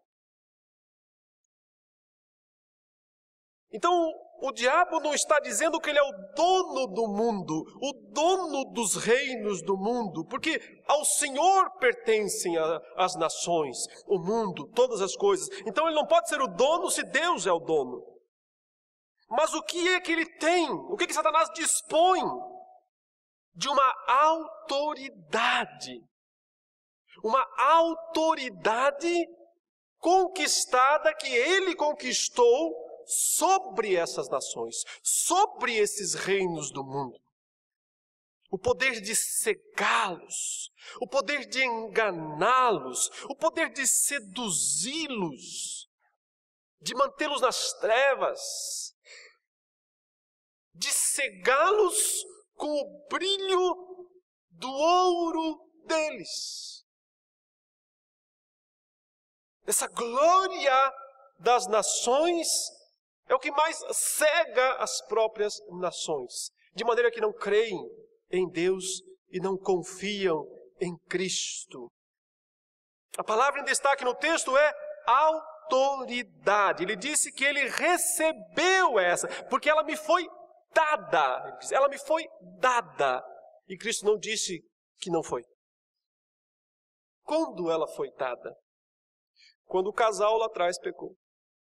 Então, o diabo não está dizendo que ele é o dono do mundo, o dono dos reinos do mundo, porque ao Senhor pertencem a, as nações, o mundo, todas as coisas. Então ele não pode ser o dono se Deus é o dono. Mas o que é que ele tem? O que é que Satanás dispõe? De uma autoridade. Uma autoridade conquistada que ele conquistou sobre essas nações, sobre esses reinos do mundo. O poder de cegá-los, o poder de enganá-los, o poder de seduzi-los, de mantê-los nas trevas, de cegá-los com o brilho do ouro deles. Essa glória das nações é o que mais cega as próprias nações, de maneira que não creem em Deus e não confiam em Cristo. A palavra em destaque no texto é autoridade. Ele disse que ele recebeu essa, porque ela me foi dada. Ele diz, ela me foi dada. E Cristo não disse que não foi. Quando ela foi dada? Quando o casal lá atrás pecou.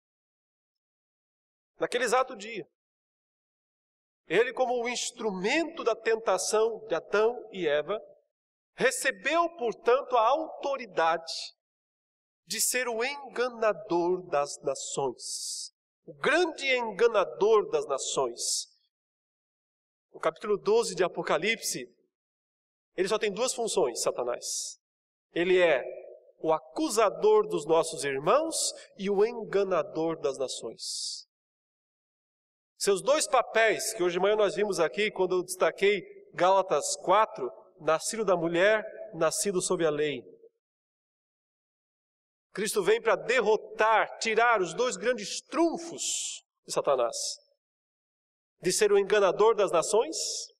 Naquele exato dia. Ele, como o instrumento da tentação de Adão e Eva, recebeu, portanto, a autoridade de ser o enganador das nações. O grande enganador das nações. No capítulo doze de Apocalipse, ele só tem duas funções, Satanás. Ele é o acusador dos nossos irmãos e o enganador das nações. Seus dois papéis, que hoje de manhã nós vimos aqui, quando eu destaquei Gálatas quatro, nascido da mulher, nascido sob a lei. Cristo vem para derrotar, tirar os dois grandes trunfos de Satanás. De ser o enganador das nações?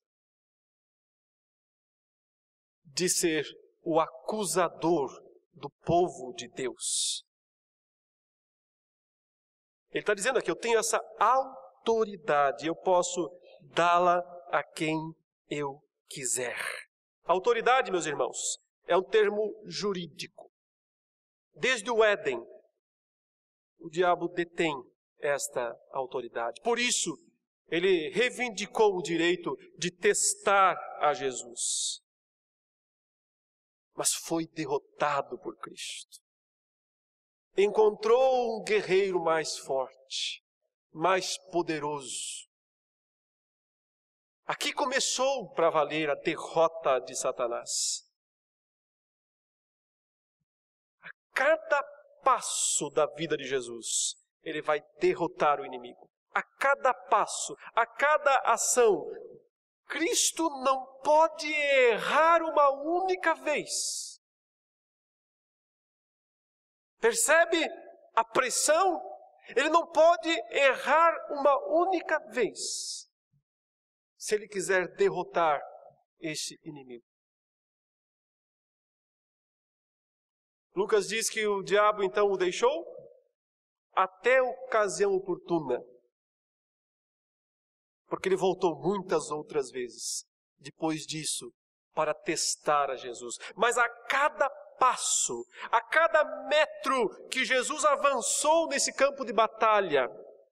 De ser o acusador do povo de Deus? Ele está dizendo aqui, eu tenho essa autoridade, eu posso dá-la a quem eu quiser. Autoridade, meus irmãos, é um termo jurídico. Desde o Éden, o diabo detém esta autoridade. Por isso, ele reivindicou o direito de testar a Jesus. Mas foi derrotado por Cristo. Encontrou um guerreiro mais forte, mais poderoso. Aqui começou para valer a derrota de Satanás. A cada passo da vida de Jesus, ele vai derrotar o inimigo. A cada passo, a cada ação, Cristo não pode errar uma única vez. Percebe a pressão? Ele não pode errar uma única vez, se ele quiser derrotar esse inimigo. Lucas diz que o diabo então o deixou até a ocasião oportuna, porque ele voltou muitas outras vezes, depois disso, para testar a Jesus. Mas a cada passo, a cada metro que Jesus avançou nesse campo de batalha,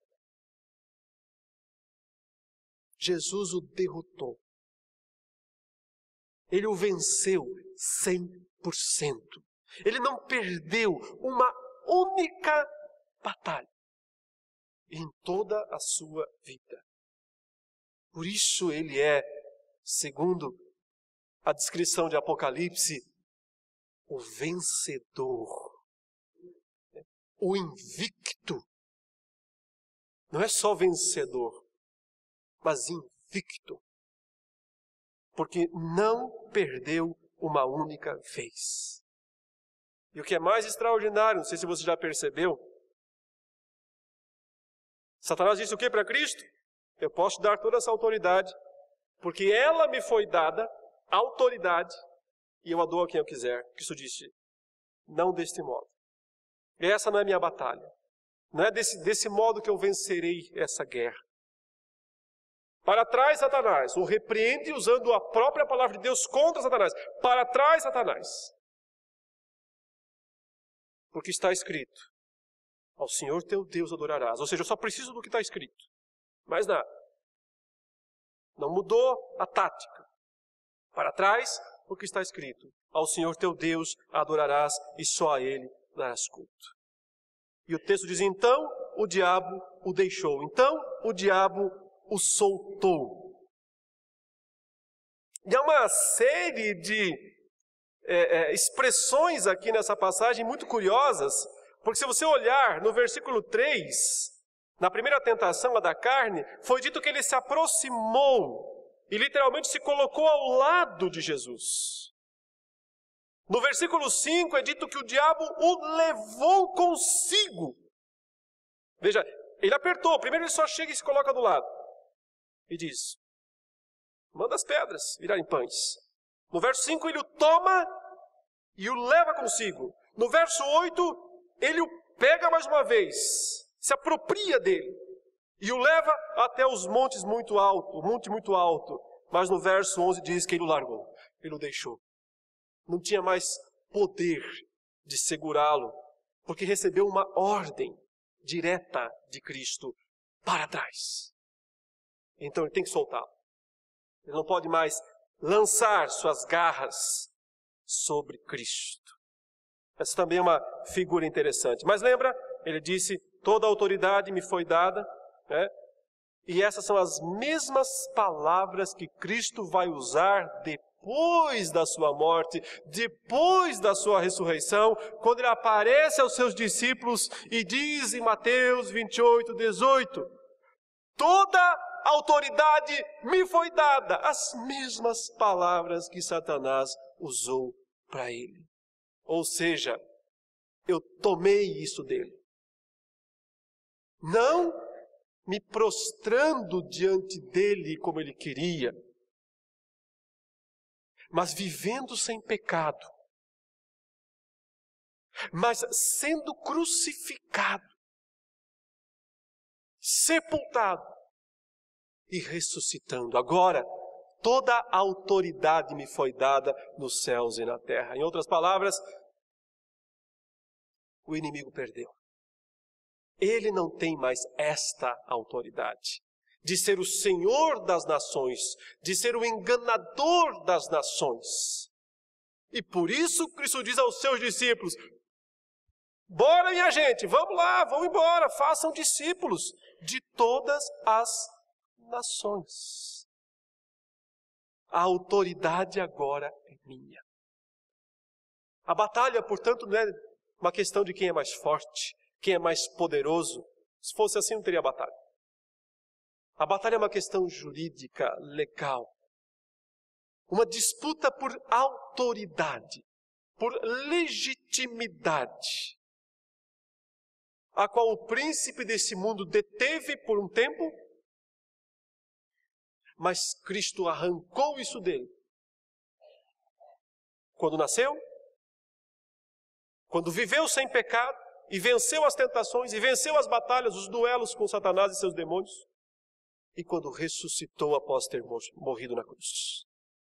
Jesus o derrotou. Ele o venceu cem por cento. Ele não perdeu uma única batalha em toda a sua vida. Por isso ele é, segundo a descrição de Apocalipse, o vencedor, o invicto. Não é só vencedor, mas invicto. Porque não perdeu uma única vez. E o que é mais extraordinário, não sei se você já percebeu, Satanás disse o que para Cristo? Eu posso te dar toda essa autoridade, porque ela me foi dada, autoridade, e eu a dou a quem eu quiser. Cristo disse, não deste modo. Essa não é minha batalha. Não é desse, desse modo que eu vencerei essa guerra. Para trás, Satanás. O repreende usando a própria palavra de Deus contra Satanás. Para trás, Satanás. Porque está escrito, ao Senhor teu Deus adorarás. Ou seja, eu só preciso do que está escrito. Mais nada. Não mudou a tática. Para trás, o que está escrito. Ao Senhor teu Deus adorarás e só a Ele darás culto. E o texto diz, então o diabo o deixou. Então o diabo o soltou. E há uma série de é, é, expressões aqui nessa passagem muito curiosas, porque se você olhar no versículo três, na primeira tentação, a da carne, foi dito que ele se aproximou e literalmente se colocou ao lado de Jesus. No versículo cinco é dito que o diabo o levou consigo. Veja, ele apertou, primeiro ele só chega e se coloca do lado. E diz, manda as pedras virarem pães. No verso cinco ele o toma e o leva consigo. No verso oito ele o pega mais uma vez, se apropria dele e o leva até os montes muito alto, o monte muito alto. Mas no verso onze diz que ele o largou, ele o deixou. Não tinha mais poder de segurá-lo, porque recebeu uma ordem direta de Cristo para trás. Então ele tem que soltá-lo. Ele não pode mais lançar suas garras sobre Cristo. Essa também é uma figura interessante. Mas lembra, ele disse, toda a autoridade me foi dada, né? E essas são as mesmas palavras que Cristo vai usar depois da sua morte, depois da sua ressurreição, quando ele aparece aos seus discípulos e diz em Mateus vinte e oito, dezoito, toda a autoridade me foi dada, as mesmas palavras que Satanás usou para ele. Ou seja, eu tomei isso dele. Não me prostrando diante dele como ele queria, mas vivendo sem pecado, mas sendo crucificado, sepultado e ressuscitando. Agora, toda a autoridade me foi dada nos céus e na terra. Em outras palavras, o inimigo perdeu. Ele não tem mais esta autoridade de ser o Senhor das nações, de ser o enganador das nações. E por isso Cristo diz aos seus discípulos: bora, minha gente, vamos lá, vamos embora, façam discípulos de todas as nações. A autoridade agora é minha. A batalha, portanto, não é uma questão de quem é mais forte, quem é mais poderoso. Se fosse assim, não teria batalha. A batalha é uma questão jurídica, legal. Uma disputa por autoridade, por legitimidade, a qual o príncipe desse mundo deteve por um tempo, mas Cristo arrancou isso dele. Quando nasceu, quando viveu sem pecado, e venceu as tentações, e venceu as batalhas, os duelos com Satanás e seus demônios, e quando ressuscitou após ter morrido na cruz.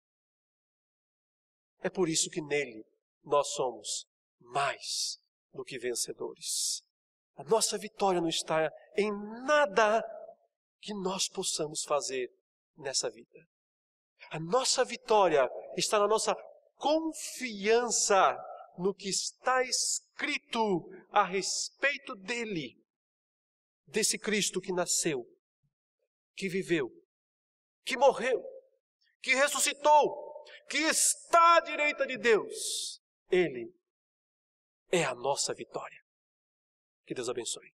É por isso que nele nós somos mais do que vencedores. A nossa vitória não está em nada que nós possamos fazer nessa vida. A nossa vitória está na nossa confiança no que está escrito a respeito dele, desse Cristo que nasceu, que viveu, que morreu, que ressuscitou, que está à direita de Deus. Ele é a nossa vitória. Que Deus abençoe.